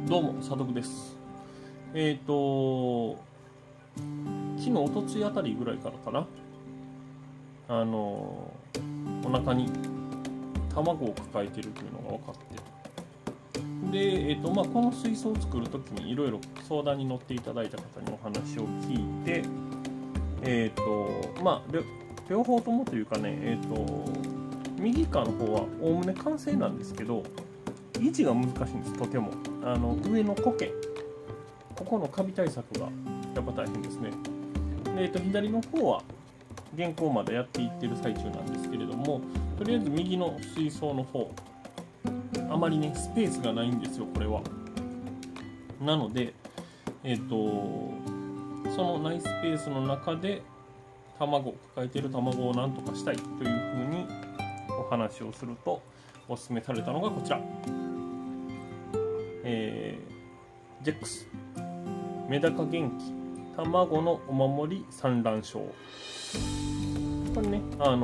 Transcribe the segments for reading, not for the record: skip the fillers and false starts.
どうも、佐藤です。昨日、おとついあたりぐらいからかな。お腹に卵を抱えているというのが分かって。で、この水槽を作るときにいろいろ相談に乗っていただいた方にお話を聞いて、両方ともというかね、右側の方はおおむね完成なんですけど、位置が難しいんです、とても。上の苔、ここのカビ対策がやっぱ大変ですね。で、左の方は現行までやっていってる最中なんですけれども、とりあえず右の水槽の方、あまりね、スペースがないんですよ、これは。なので、そのないスペースの中で、抱えている卵をなんとかしたいというふうにお話をすると、お勧めされたのがこちら。ジェックスメダカ元気卵のお守り産卵床。これね、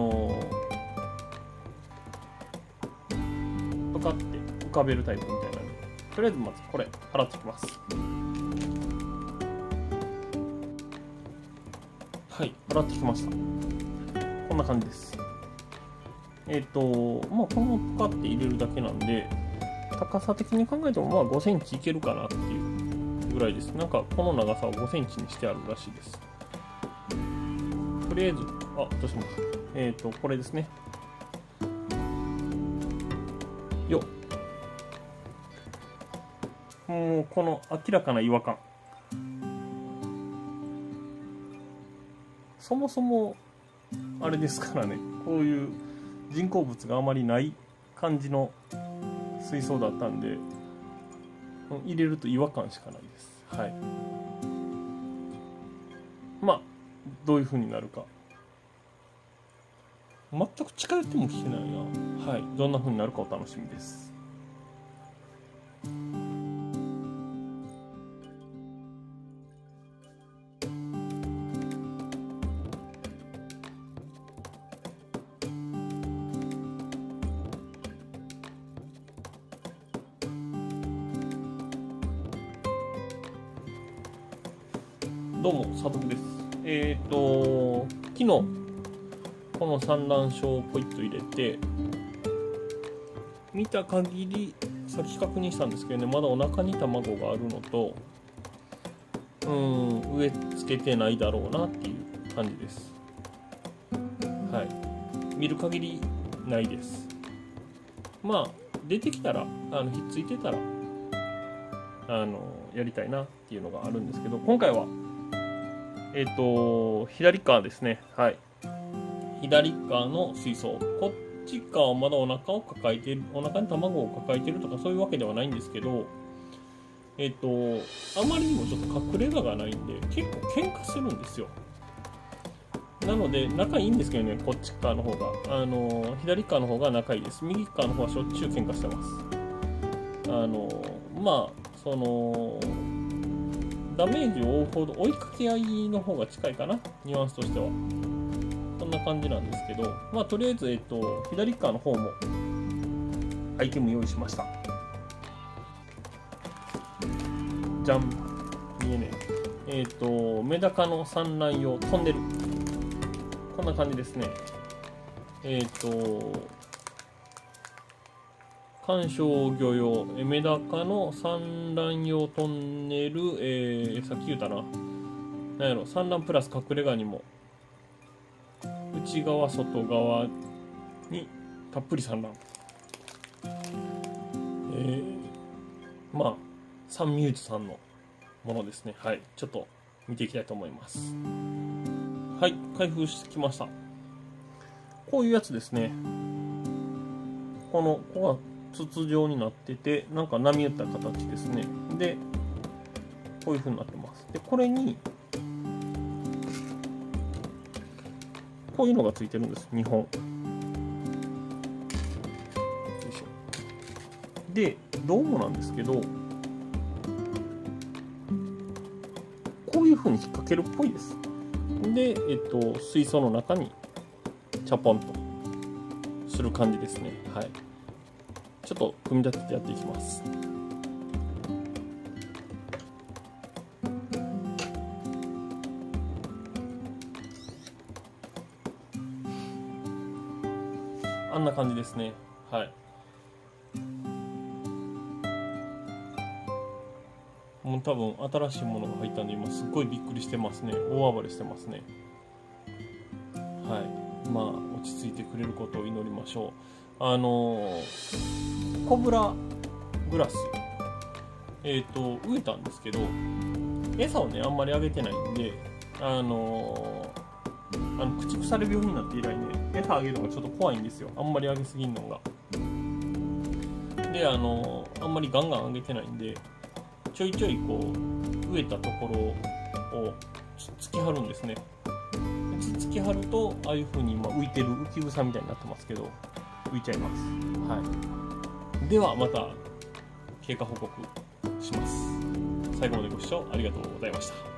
とかって浮かべるタイプみたいなので、とりあえずまずこれ払ってきます。はい、払ってきました。こんな感じです。このパカって入れるだけなんで、高さ的に考えても5センチいけるかなっていうぐらいです。なんかこの長さを5センチにしてあるらしいです。とりあえず、どうしますか。これですね。よっ。もうこの明らかな違和感。そもそも、あれですからね、こういう人工物があまりない感じの水槽だったんで、入れると違和感しかないです。はい。どういう風になるか。全く近寄っても来てないな。はい。どんな風になるかお楽しみです。どうも、佐藤です。昨日、この産卵床をポイッと入れて、見た限り、さっき確認したんですけどね、まだお腹に卵があるのと、植え付けてないだろうなっていう感じです。はい。見る限りないです。出てきたら、ひっついてたら、やりたいなっていうのがあるんですけど、今回は、左側ですね。はい。左側の水槽。こっち側はまだお腹を抱えている、お腹に卵を抱えているとかそういうわけではないんですけど、あまりにもちょっと隠れ家がないんで、結構喧嘩するんですよ。なので、仲いいんですけどね、こっち側の方が。左側の方が仲いいです。右側の方はしょっちゅう喧嘩してます。ダメージを負うほど追いかけ合いの方が近いかな、ニュアンスとしては。そんな感じなんですけど、とりあえず、左側の方もアイテム用意しました。じゃん、見えねえ。メダカの産卵用トンネル。こんな感じですね。観賞魚用メダカの産卵用トンネル、さっき言ったな、なんやろ、産卵プラス隠れ家にも内側外側にたっぷり産卵、サンミューズさんのものですね。はい、ちょっと見ていきたいと思います。はい、開封してきました。こういうやつですね。ここが筒状になってて、なんか波打った形ですね。で、こういう風になってます。で、これに、こういうのがついてるんです。2本。よいしょ。で、どうもなんですけど、こういう風に引っ掛けるっぽいです。で、水槽の中に、チャポンとする感じですね。はい。ちょっと組み立ててやっていきます。 あんな感じですね。はい。もう多分新しいものが入ったんで今すっごいびっくりしてますね。大暴れしてますね。はい。まあ落ち着いてくれることを祈りましょう。コブラグラス植えたんですけど、餌をねあんまりあげてないんで、口腐れ病になって以来ね、餌あげるのがちょっと怖いんですよ。あんまりあげすぎんのが。で、あんまりガンガンあげてないんで、ちょいちょいこう植えたところを突き張るんですね。突き張るとああいう風に今浮いてる浮き草みたいになってますけど、浮いちゃいます。はい。ではまた経過報告します。最後までご視聴ありがとうございました。